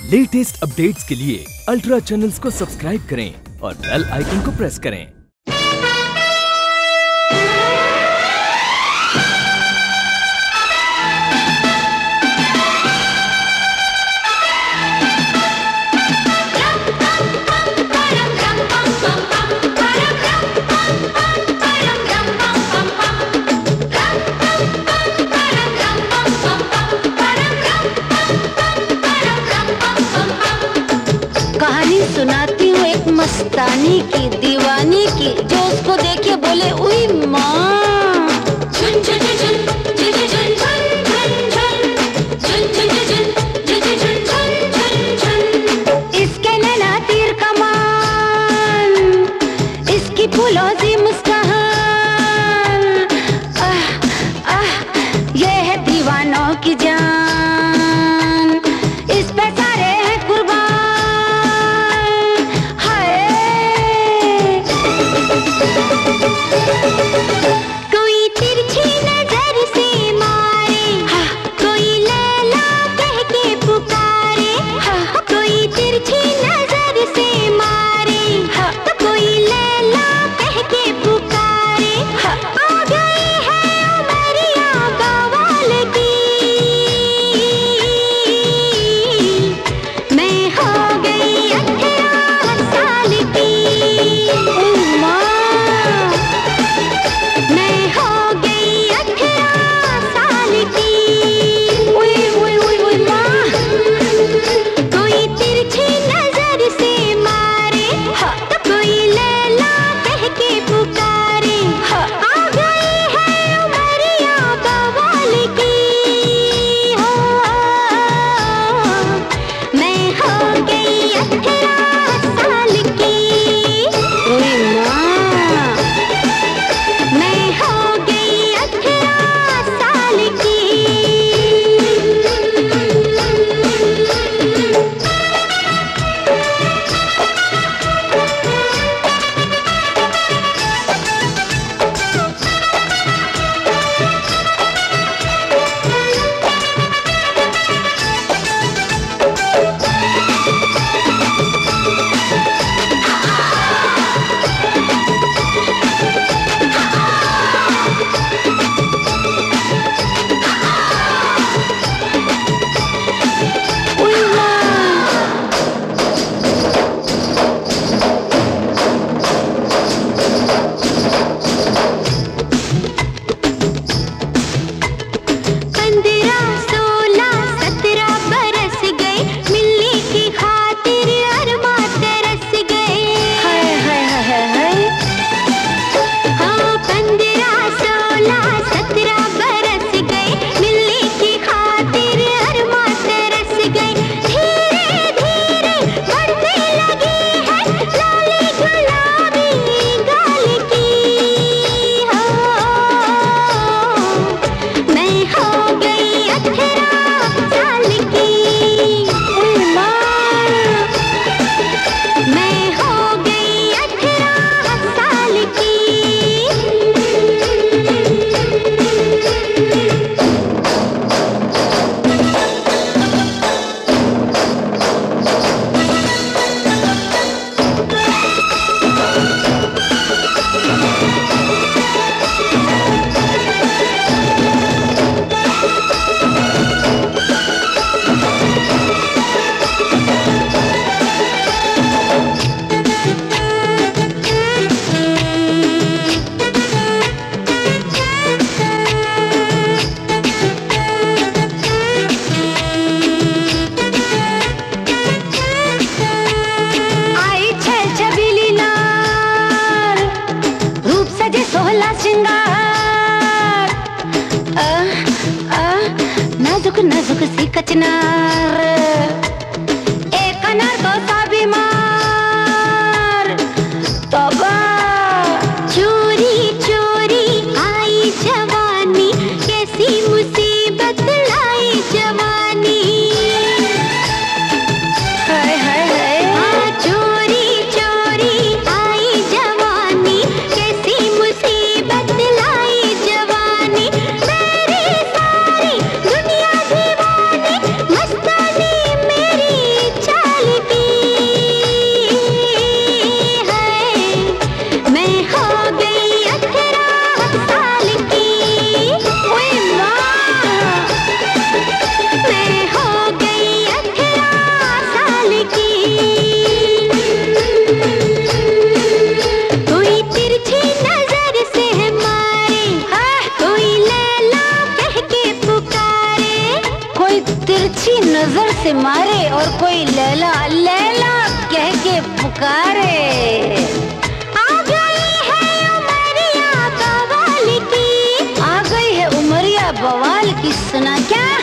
Latest updates के लिए ultra channels को सब्सक्राइब करें और बेल आइकन को प्रेस करें। सुनाती हूँ एक मस्तानी की, दीवानी की, जो उसको देखे बोले उई माँ। इसके नैना तीर कमान, इसकी फूलों सी मुस्कान, ये है दीवानों की जान, इस पे सारे हैं कुर्बान। कोई तिरछी नजर से मारे, कोई लैला कह के पुकारे, कोई तिरछी नजर से मारे, तो कोई लैला कह के पुकारे। आ गई है उमरिया कवाल की, मैं हो गई 18 साल की। नाजुक सी कचनार, एक अनार को सा बीमार, तौबा चोरी चोरी आई जवानी, कैसी मुसीबत लाई जवानी। हाय हाय हाय, चोरी चोरी आई जवानी, कैसी मुसीबत लाई जवानी। मेरी सारी दुनिया दीवानी, मस्तानी में तिरछी नजर से मारे और कोई लैला लैला कह के पुकारे। आ गई है उमरिया बवाल की, आ गई है उमरिया बवाल की, सुना क्या?